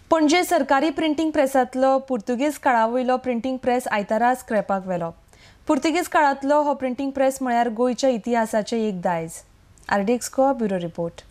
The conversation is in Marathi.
पणजे सरकारी प्रिंटींग प्रेसांतलो पुर्तुगेज काळावयलो प्रिंटींग प्रेस आयतारा स्क्रॅपाक व्हेलो. पुर्तुगेज काळांतलो हो प्रिंटींग प्रेस म्हळ्यार गोंयच्या इतिहासाचें एक दायज. RDX bureau report.